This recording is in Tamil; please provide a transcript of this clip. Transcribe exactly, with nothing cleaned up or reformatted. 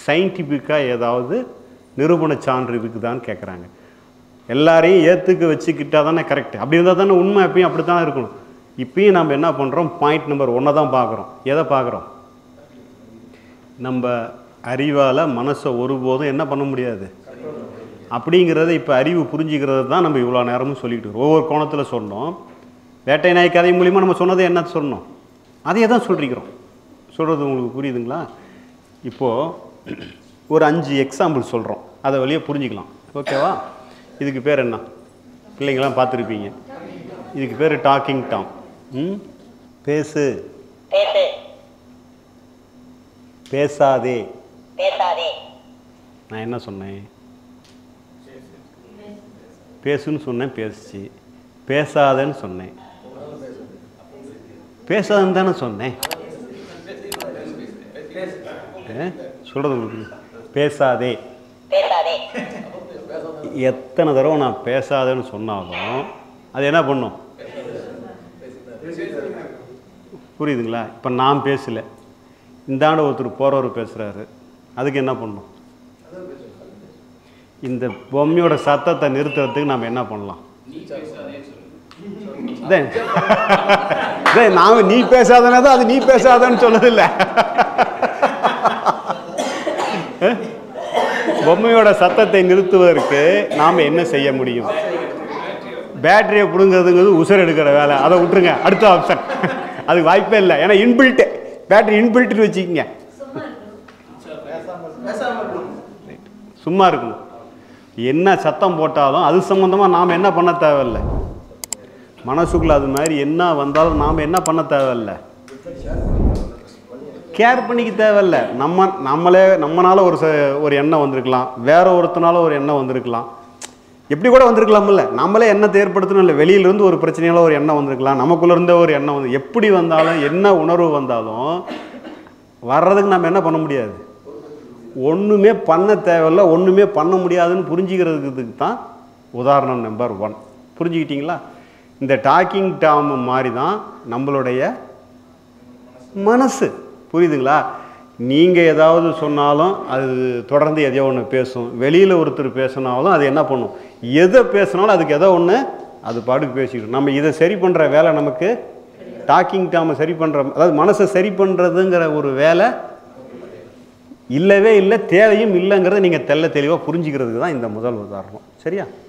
சயின்டிஃபிக்காக ஏதாவது நிரூபண சான்று இருக்குதான்னு கேட்குறாங்க. எல்லாரையும் ஏற்றுக்க வச்சுக்கிட்டால் தானே கரெக்ட். அப்படி இருந்தால் தானே உண்மை எப்பயும் அப்படி தான் இருக்கணும். இப்பயும் நம்ம என்ன பண்ணுறோம், பாயிண்ட் நம்பர் ஒன்றை தான் பார்க்குறோம். எதை பார்க்குறோம்? நம்ம அறிவால் மனசை ஒருபோதும் என்ன பண்ண முடியாது அப்படிங்கிறத இப்போ அறிவு புரிஞ்சுக்கிறது தான் நம்ம இவ்வளோ நேரமும் சொல்லிக்கிட்டு ஒவ்வொரு கோணத்தில் சொன்னோம். வேட்டை நாய் கதை மூலிமா நம்ம சொன்னதை என்ன சொன்னோம், அதையே தான் சொல்லிக்கிறோம். சொல்கிறது உங்களுக்கு புரியுதுங்களா? இப்போது ஒரு அஞ்சு எக்ஸாம்பிள் சொல்கிறோம், அதை வழியாக புரிஞ்சுக்கலாம். ஓகேவா? இதுக்கு பேர் என்ன, பிள்ளைங்களாம் பார்த்துருப்பீங்க, இதுக்கு பேர் டாக்கிங் டாம். ம் பேசு, பேசாதே. நான் என்ன சொன்னேன்? பேசுன்னு சொன்னேன், பேசுச்சு. பேசாதேன்னு சொன்னேன், பேசாதன்னு தானே சொன்னேன். சொல்கிறது உங்களுக்கு பேசாதே. எத்தனை தடவை நான் பேசாதேன்னு சொன்னாலும் அது என்ன பண்ணும்? புரியுதுங்களா? இப்போ நான் பேசலை, இந்தாண்ட ஒருத்தர் போகிறவர் பேசுகிறாரு, அதுக்கு என்ன பண்ணும்? இந்த பொம்மையோட சத்தத்தை நிறுத்துறதுக்கு நாம் என்ன பண்ணலாம்? நாம நீ பேசாதனா தான் அது நீ பேசாதன்னு சொல்லதில்லை. பொம்மையோட சத்தத்தை நிறுத்துவதற்கு நாம் என்ன செய்ய முடியும்? பேட்டரியை பிடுங்கிறதுங்கிறது உசுர் எடுக்கிற வேலை, அதை விட்டுருங்க. அடுத்த ஆப்ஷன் அதுக்கு வாய்ப்பே இல்லை. ஏன்னா இன்பில்ட்டு பேட்டரி இன்பில்ட்டுன்னு வச்சுக்கிங்க. சும்மா இருக்கணும். என்ன சத்தம் போட்டாலும் அது சம்மந்தமாக நாம் என்ன பண்ண தேவையில்லை. மனசுக்குள்ள அது மாதிரி என்ன வந்தாலும் நாம் என்ன பண்ண தேவையில்லை, கேர் பண்ணிக்க தேவையில்லை. நம்ம நம்மளே நம்மளால ஒரு ஒரு எண்ணம் வந்திருக்கலாம், வேற ஒருத்தனால ஒரு எண்ணம் வந்திருக்கலாம், எப்படி கூட வந்திருக்கலாமில்ல. நம்மளே எண்ணத்தை ஏற்படுத்தணும் இல்லை, வெளியிலேருந்து ஒரு பிரச்சனையால ஒரு எண்ணம் வந்திருக்கலாம், நமக்குள்ளேருந்தே ஒரு எண்ணம் வந்து, எப்படி வந்தாலும் என்ன உணர்வு வந்தாலும் வர்றதுக்கு நம்ம என்ன பண்ண முடியாது, ஒன்றுமே பண்ண தேவையில்லை, ஒன்றுமே பண்ண முடியாதுன்னு புரிஞ்சுக்கிறதுக்கு தான் உதாரணம் நம்பர் ஒன். புரிஞ்சுக்கிட்டீங்களா? இந்த டாக்கிங் டாம் மாதிரி தான் நம்மளுடைய மனசு. புரியுதுங்களா? நீங்கள் ஏதாவது சொன்னாலும் அது தொடர்ந்து எதையோ ஒன்று பேசும், வெளியில் ஒருத்தர் பேசினாலும் அது என்ன பண்ணும், எதை பேசினாலும் அதுக்கு ஏதோ ஒன்று அது பாட்டுக்கு பேசிக்கிடும். நம்ம இதை சரி பண்ணுற வேலை நமக்கு, டாக்கிங் டாமை சரி பண்ணுற, அதாவது மனசை சரி பண்ணுறதுங்கிற ஒரு வேலை இல்லவே இல்லை, தேவையும் இல்லைங்கிறத நீங்கள் தெள்ள தெளிவாக புரிஞ்சுக்கிறதுக்கு தான் இந்த முதல் உதாரணம். சரியா?